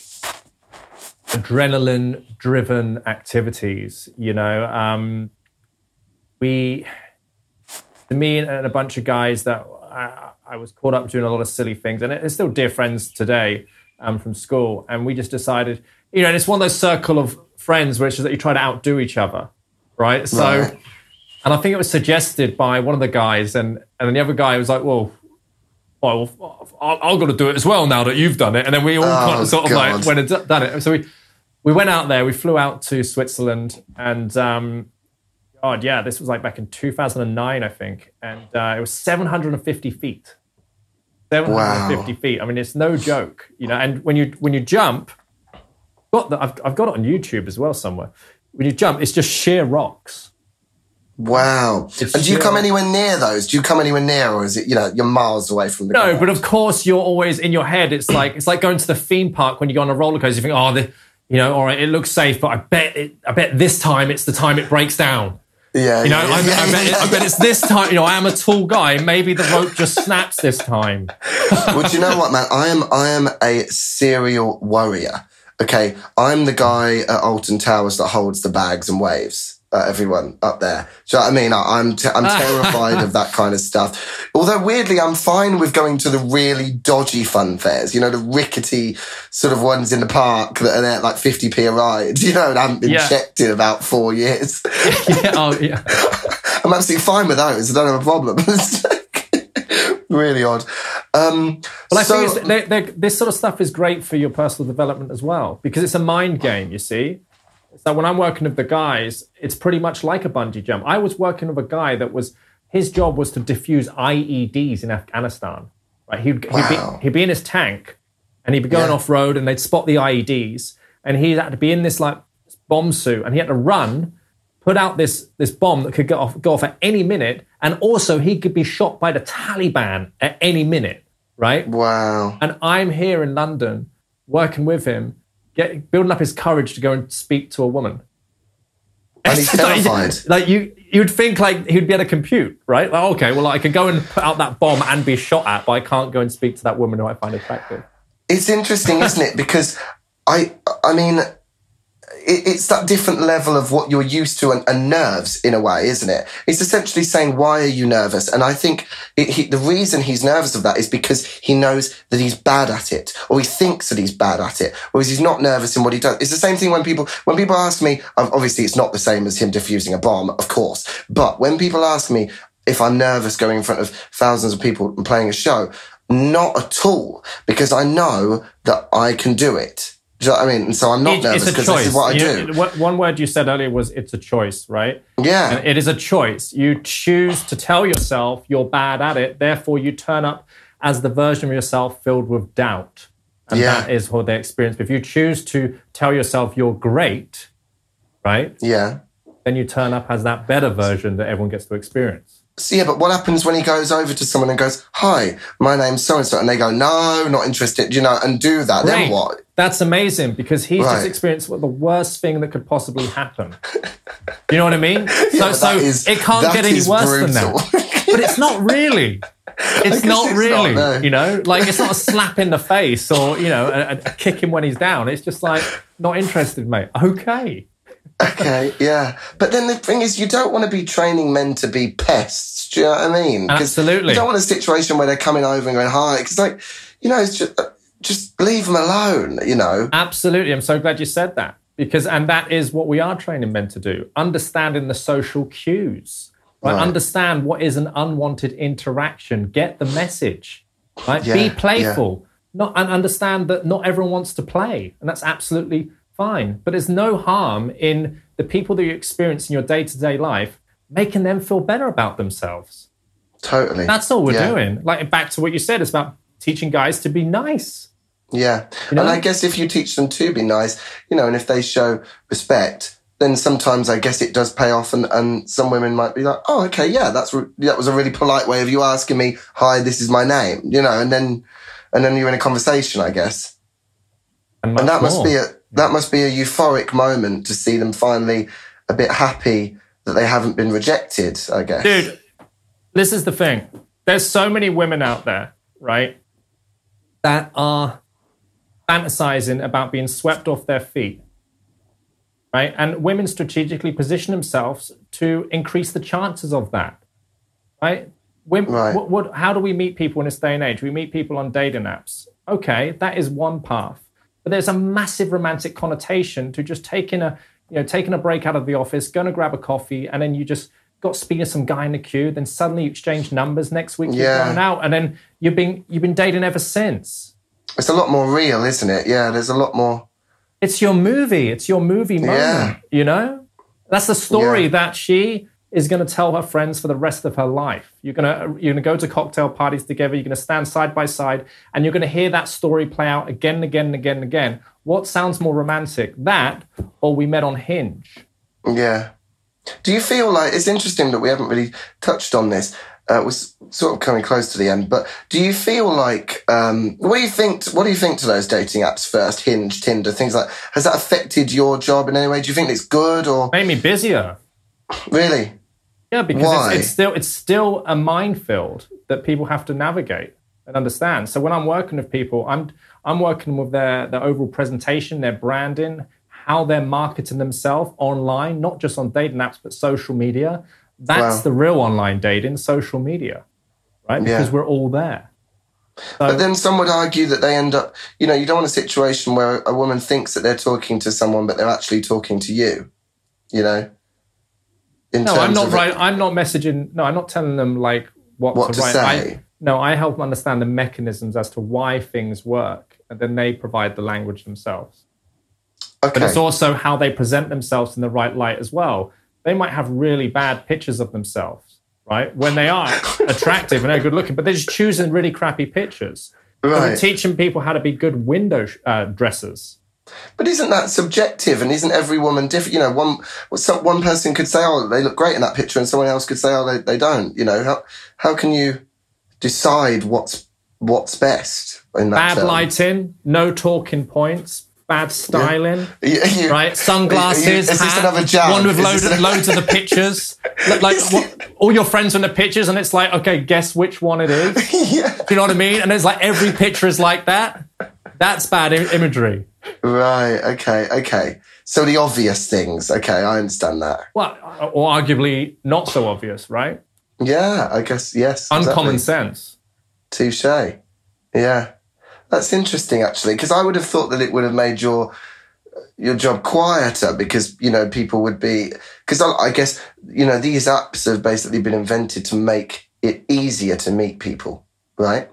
S2: adrenaline-driven activities. You know, me and a bunch of guys that I was caught up doing a lot of silly things, and it's still dear friends today from school. And we just decided, you know, and it's one of those circle of friends where it's just that you try to outdo each other, right? So, and I think it was suggested by one of the guys, and then the other guy was like, well, I've got to do it as well now that you've done it. And then we all kind of sort of like went and done it. So we went out there, we flew out to Switzerland, and this was like back in 2009, I think. And it was 750 feet. 750 feet. I mean, it's no joke, you know. And when you jump, I've got it on YouTube as well somewhere. When you jump, it's just sheer rocks.
S1: Wow. And do you come anywhere near those? Do you come anywhere near, or is it, you know, you're miles away from the ground?
S2: No, but of course you're always in your head. It's like going to the theme park when you go on a roller coaster. You think, all right, it looks safe, but I bet this time it's the time it breaks down.
S1: Yeah,
S2: you know, I bet it's this time. You know, I am a tall guy. Maybe the rope just snaps this time.
S1: Well, do you know what, man? I am a serial worrier. Okay, I'm the guy at Alton Towers that holds the bags and waves. Everyone up there. Do you know what I mean? I'm terrified of that kind of stuff. Although weirdly, I'm fine with going to the really dodgy fun fairs. You know, the rickety sort of ones in the park that are there like 50p a ride. You know, and I haven't been checked in about 4 years. I'm absolutely fine with those. I don't have a problem. Really odd.
S2: But I think this sort of stuff is great for your personal development as well, because it's a mind game, you see. So when I'm working with the guys, it's pretty much like a bungee jump. I was working with a guy his job was to defuse IEDs in Afghanistan. Right? He'd be in his tank, and he'd be going off-road, and they'd spot the IEDs, and he had to be in this like bomb suit, and he had to run, put out this bomb that could go off at any minute, and also he could be shot by the Taliban at any minute, right?
S1: Wow.
S2: And I'm here in London working with him, building up his courage to go and speak to a woman.
S1: And he's terrified.
S2: Like you'd think like he'd be able to compute, right? Like, okay, well, I can go and put out that bomb and be shot at, but I can't go and speak to that woman who I find attractive.
S1: It's interesting, isn't it? Because I mean, it's that different level of what you're used to and nerves in a way, isn't it? It's essentially saying, why are you nervous? And I think the reason he's nervous of that is because he knows that he's bad at it, or he thinks that he's bad at it, whereas he's not nervous in what he does. It's the same thing when people ask me, obviously it's not the same as him defusing a bomb, of course, but when people ask me if I'm nervous going in front of thousands of people and playing a show, not at all, because I know that I can do it. Do you know what I mean? And so I'm not nervous because this is what I do.
S2: One word you said earlier was it's a choice, right?
S1: Yeah.
S2: And it is a choice. You choose to tell yourself you're bad at it. Therefore, you turn up as the version of yourself filled with doubt. And that is what they experience. But if you choose to tell yourself you're great, right?
S1: Yeah.
S2: Then you turn up as that better version that everyone gets to experience.
S1: So yeah, but what happens when he goes over to someone and goes, hi, my name's so-and-so, and they go, no, not interested, and do that,
S2: Great.
S1: Then what?
S2: That's amazing, because he's just experienced the worst thing that could possibly happen. You know what I mean? It can't get any worse than that. But it's not really. It's not really, it's not a slap in the face or, a kick him when he's down. It's just like, not interested, mate.
S1: Okay, yeah. But then the thing is, you don't want to be training men to be pests. Do you know what I mean?
S2: Absolutely.
S1: You don't want a situation where they're coming over and going, hi. Because, it's just leave them alone,
S2: Absolutely. I'm so glad you said that. And that is what we are training men to do. Understanding the social cues. Right? Understand what is an unwanted interaction. Get the message. Right?
S1: Yeah,
S2: be playful. And understand that not everyone wants to play. And that's absolutely fine. But there's no harm in the people that you experience in your day-to-day life, making them feel better about themselves.
S1: Totally.
S2: That's all we're doing. Like, back to what you said, it's about teaching guys to be nice.
S1: Yeah. And I guess if you teach them to be nice, and if they show respect, then sometimes I guess it does pay off, and some women might be like, oh, okay, yeah, that was a really polite way of you asking me, hi, this is my name, and then you're in a conversation, I guess. And that must be a euphoric moment to see them finally a bit happy that they haven't been rejected, I guess.
S2: Dude, this is the thing. There's so many women out there, right, that are fantasizing about being swept off their feet, right? And women strategically position themselves to increase the chances of that, right? How do we meet people in this day and age? We meet people on dating apps. Okay, that is one path. But there's a massive romantic connotation to just taking a break out of the office, going to grab a coffee, and then you just got speaking to some guy in the queue. Then suddenly you exchange numbers. Next week you're going out, and then you've been dating ever since.
S1: It's a lot more real, isn't it? Yeah, there's a lot more.
S2: It's your movie. It's your movie moment. That's the story that she is going to tell her friends for the rest of her life. You're gonna go to cocktail parties together. You're going to stand side by side, and you're going to hear that story play out again and again and again and again. What sounds more romantic, that or we met on Hinge?
S1: Yeah. Do you feel like, it's interesting that we haven't really touched on this. We're sort of coming close to the end, but do you feel like, what do you think to those dating apps first, Hinge, Tinder, things like, has that affected your job in any way? Do you think it's good or?
S2: Made me busier.
S1: Really?
S2: Yeah, because it's still a minefield that people have to navigate and understand. So when I'm working with people, I'm working with their overall presentation, their branding, how they're marketing themselves online, not just on dating apps, but social media. That's the real online dating, social media, right? Because we're all there. So,
S1: but then some would argue that they end up, you don't want a situation where a woman thinks that they're talking to someone, but they're actually talking to you,
S2: I'm not right. I'm not messaging. No, I'm not telling them like what to write.
S1: Say.
S2: I help them understand the mechanisms as to why things work, and then they provide the language themselves.
S1: Okay.
S2: But it's also how they present themselves in the right light as well. They might have really bad pictures of themselves, right? When they are attractive and they're good looking, but they're just choosing really crappy pictures. Right. So we're teaching people how to be good window dressers.
S1: But isn't that subjective, and isn't every woman different? One person could say, oh, they look great in that picture, and someone else could say, oh, they don't. How can you decide what's best in that
S2: Bad lighting, no talking points, bad styling, right? Sunglasses,
S1: is this
S2: hat,
S1: another jab?
S2: One with loads of the pictures. All your friends in the pictures, and it's like, okay, guess which one it is. Do you know what I mean? And it's like every picture is like that. That's bad imagery.
S1: Right. Okay. So the obvious things. Okay, I understand that.
S2: Well, or arguably not so obvious, right?
S1: Yeah, I guess, yes.
S2: Uncommon sense.
S1: Touche. Yeah. That's interesting, actually, because I would have thought that it would have made your job quieter because, people would be... Because I guess, these apps have basically been invented to make it easier to meet people, right?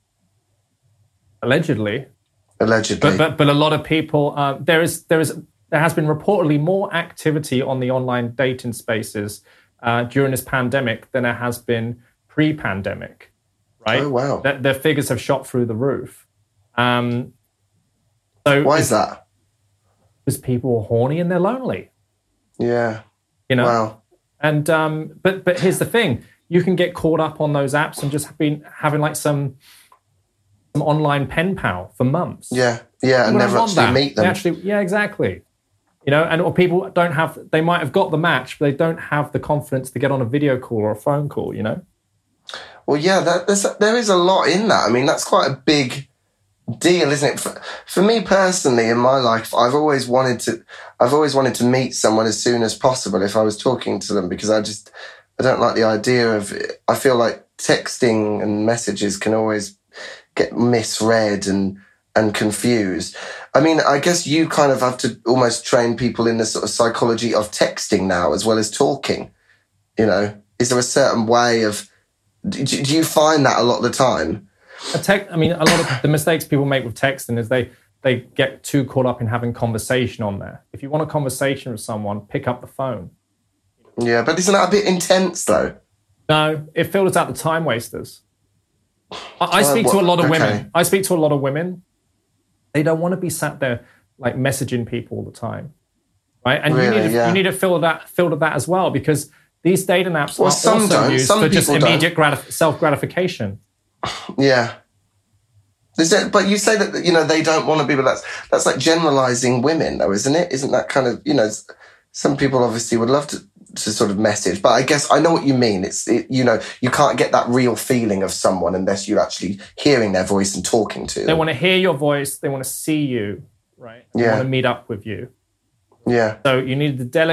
S2: Allegedly.
S1: But
S2: a lot of people... There has been reportedly more activity on the online dating spaces during this pandemic than there has been pre-pandemic, right?
S1: Oh, wow.
S2: Their figures have shot through the roof. So
S1: why is that?
S2: Because people are horny and they're lonely.
S1: Yeah.
S2: Wow. And but here's the thing: you can get caught up on those apps and just having like some online pen pal for months.
S1: Yeah, and never actually meet them.
S2: Exactly. Or people they might have got the match, but they don't have the confidence to get on a video call or a phone call.
S1: Well, yeah, there is a lot in that. I mean, that's quite a big deal, isn't it? For me personally, in my life, I've always wanted to meet someone as soon as possible if I was talking to them, because I don't like the idea of it. I feel like texting and messages can always get misread and confused. I mean, I guess you kind of have to almost train people in the sort of psychology of texting now as well as talking. Is there a certain way of... Do you find that a lot of the time?
S2: A lot of the mistakes people make with texting is they get too caught up in having conversation on there. If you want a conversation with someone, pick up the phone.
S1: Yeah, but isn't that a bit intense, though?
S2: No, it filters out the time wasters. I speak to a lot of women. I speak to a lot of women. They don't want to be sat there like messaging people all the time, right? And really, you need to filter that as well, because these dating apps are also used for just immediate self-gratification.
S1: Yeah. But you say that, they don't want to be, but that's like generalizing women, though, isn't it? Isn't that kind of, some people obviously would love to sort of message, but I guess I know what you mean. You can't get that real feeling of someone unless you're actually hearing their voice and talking to them.
S2: They want to hear your voice. They want to see you, right? They want to meet up with you.
S1: Yeah.
S2: So you need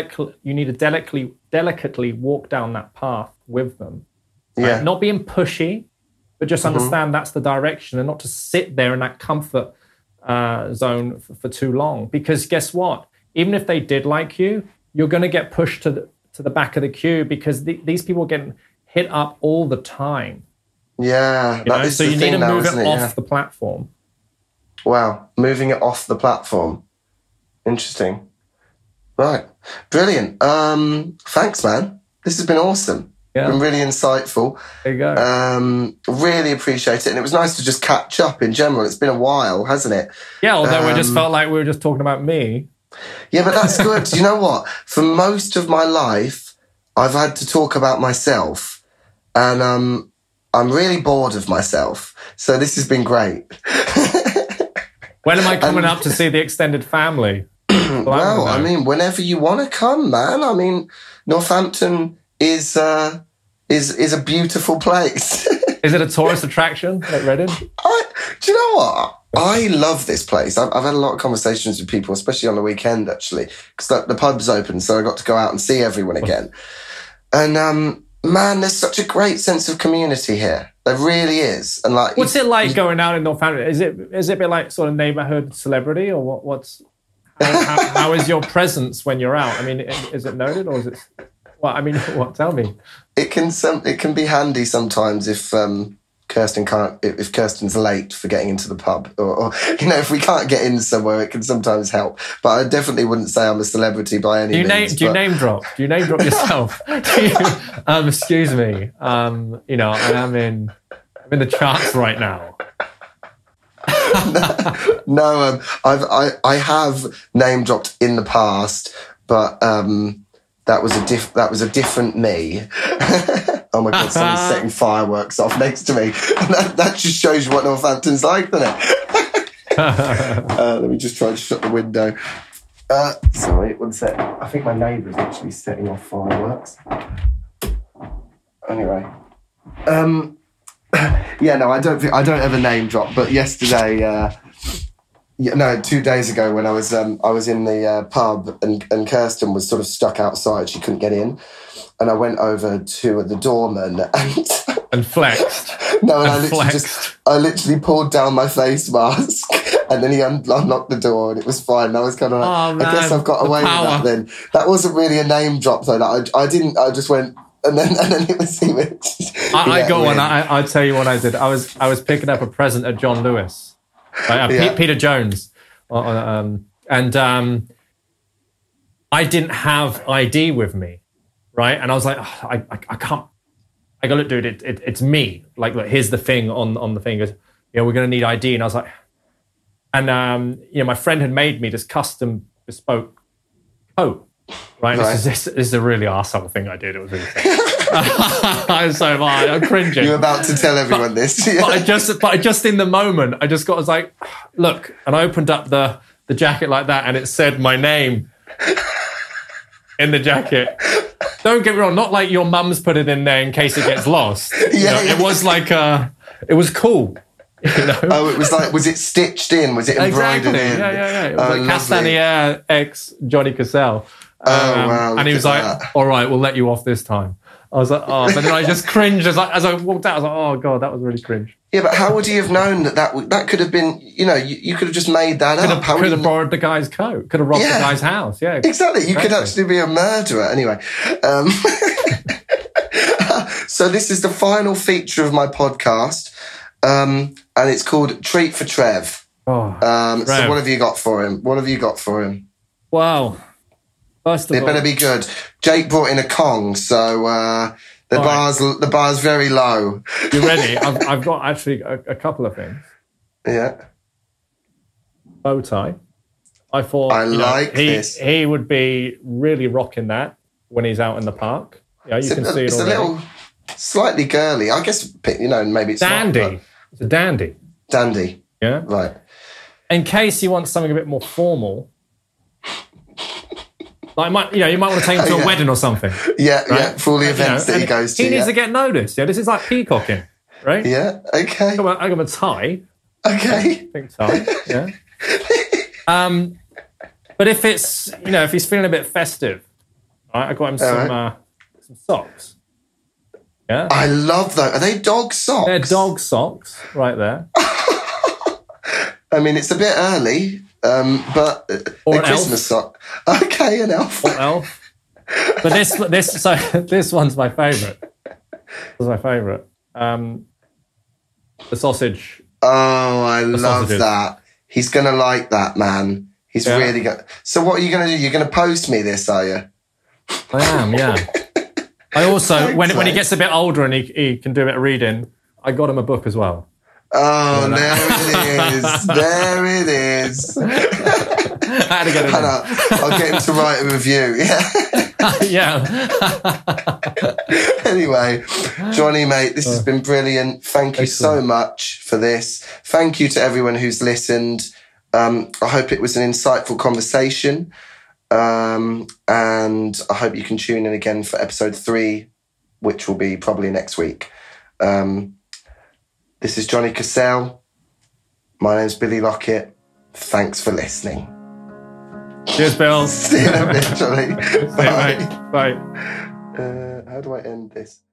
S2: to delicately walk down that path with them. Right?
S1: Yeah.
S2: Not being pushy, but just understand that's the direction, and not to sit there in that comfort zone for too long. Because guess what? Even if they did like you, you're going to get pushed to the back of the queue, because these people are getting hit up all the time.
S1: Yeah.
S2: So you need to move it off the platform.
S1: Wow. Moving it off the platform. Interesting. Right. Brilliant. Thanks, man. This has been awesome.
S2: Yeah.
S1: Been really insightful.
S2: There you go.
S1: Really appreciate it. And it was nice to just catch up in general. It's been a while, hasn't it?
S2: Yeah, although we just felt like we were just talking about me.
S1: Yeah, but that's good. You know what? For most of my life, I've had to talk about myself. And I'm really bored of myself. So this has been great.
S2: When am I coming up to see the extended family?
S1: Well, I mean, whenever you want to come, man. I mean, Northampton is a beautiful place.
S2: Is it a tourist attraction like Reading?
S1: Do you know what? I love this place. I've had a lot of conversations with people, especially on the weekend, actually, because the pub's open, so I got to go out and see everyone again. And man, there's such a great sense of community here. There really is. And like,
S2: what's it like going out in Northampton? Is it a bit like sort of neighborhood celebrity, or what's how is your presence when you're out? I mean, is it noted, or is it? Well, I mean, what? Tell me.
S1: It can be handy sometimes if if Kirsten's late for getting into the pub, or if we can't get in somewhere, it can sometimes help. But I definitely wouldn't say I'm a celebrity by any means.
S2: Do you name drop? Do you name drop yourself? Excuse me. I'm in the charts right now.
S1: No, I have name dropped in the past, but that was a different me. Oh my God, someone's setting fireworks off next to me. That just shows you what Northampton's like, doesn't it? Let me just try to shut the window. Sorry, one sec. I think my neighbour's actually setting off fireworks. Anyway. Yeah, no, I don't ever name drop, but yesterday Yeah, no, 2 days ago when I was in the pub and Kirsten was sort of stuck outside. She couldn't get in. And I went over to the doorman
S2: and flexed.
S1: No, and I literally pulled down my face mask and then he unlocked the door and it was fine. And I was kind of like, I guess I've got away with that then. That wasn't really a name drop though. Like, I just went, and then it was he went.
S2: I got one. I'll tell you what I did. I was picking up a present at John Lewis, Peter Jones, and I didn't have ID with me, right? And I was like, I can't. I go, look, dude, it's me. Like, look, here's the thing on the thing. He goes, we're going to need ID. And I was like, and my friend had made me this custom bespoke coat, right? This is a really arsehole thing I did. It was really funny. I'm cringing.
S1: You're about to tell everyone this.
S2: Yeah. But I just in the moment, I was like, look, and I opened up the jacket like that and it said my name in the jacket. Don't get me wrong, not like your mum's put it in there in case it gets lost. It was like, it was cool.
S1: Oh, it was like, was it stitched in? Was it embroidered in?
S2: Yeah. It was like Castanier x Johnny Cassell.
S1: Wow.
S2: And he was like, all right, we'll let you off this time. I was like, oh, but then I just cringed as I walked out. I was like, oh God, that was really cringe.
S1: Yeah, but how would he have known that could have been, you could have just made that up.
S2: Could have borrowed the guy's coat. Could have robbed the guy's house. Yeah,
S1: exactly. You could actually be a murderer. Anyway. So this is the final feature of my podcast. And it's called Treat for Trev.
S2: Oh,
S1: so what have you got for him?
S2: Wow. First of all,
S1: it better be good. Jake brought in a Kong, so the bar's very low.
S2: You ready? I've got actually a couple of things.
S1: Yeah.
S2: Bow tie. I thought
S1: this.
S2: He would be really rocking that when he's out in the park. Yeah, you can see it already.
S1: It's a little slightly girly. I guess maybe it's
S2: dandy.
S1: Not,
S2: it's a dandy.
S1: Dandy.
S2: Yeah.
S1: Right.
S2: In case you want something a bit more formal. Like you might want to take him to a wedding or something.
S1: Yeah, right? Yeah, for all the events that he goes to.
S2: He needs to get noticed. Yeah, this is like peacocking, right?
S1: Yeah, okay.
S2: I got him a tie.
S1: Okay.
S2: Pink tie, yeah. But if it's, if he's feeling a bit festive, right, I got him some socks. Yeah.
S1: I love those. Are they dog socks?
S2: They're dog socks, right there.
S1: I mean, it's a bit early. But
S2: or
S1: a Christmas sock. Okay, an elf.
S2: Or elf. But this one's my favourite. This is my favourite. The sausage.
S1: Oh, I love that. He's gonna like that, man. He's really good. So what are you gonna do? You're gonna post me this, are you?
S2: I am, yeah. I also, when he gets a bit older and he can do a bit of reading, I got him a book as well.
S1: Oh, there it is. There it is.
S2: I had to get it in.
S1: I'll get him to write a review. Yeah. Anyway, Johnny, mate, this has been brilliant. Thank you so much for this. Thank you to everyone who's listened. I hope it was an insightful conversation. And I hope you can tune in again for episode 3, which will be probably next week. This is Johnny Cassell. My name's Billy Lockett. Thanks for listening.
S2: Cheers, Bill.
S1: See you in a bit, Johnny.
S2: Bye. Bye.
S1: How do I end this?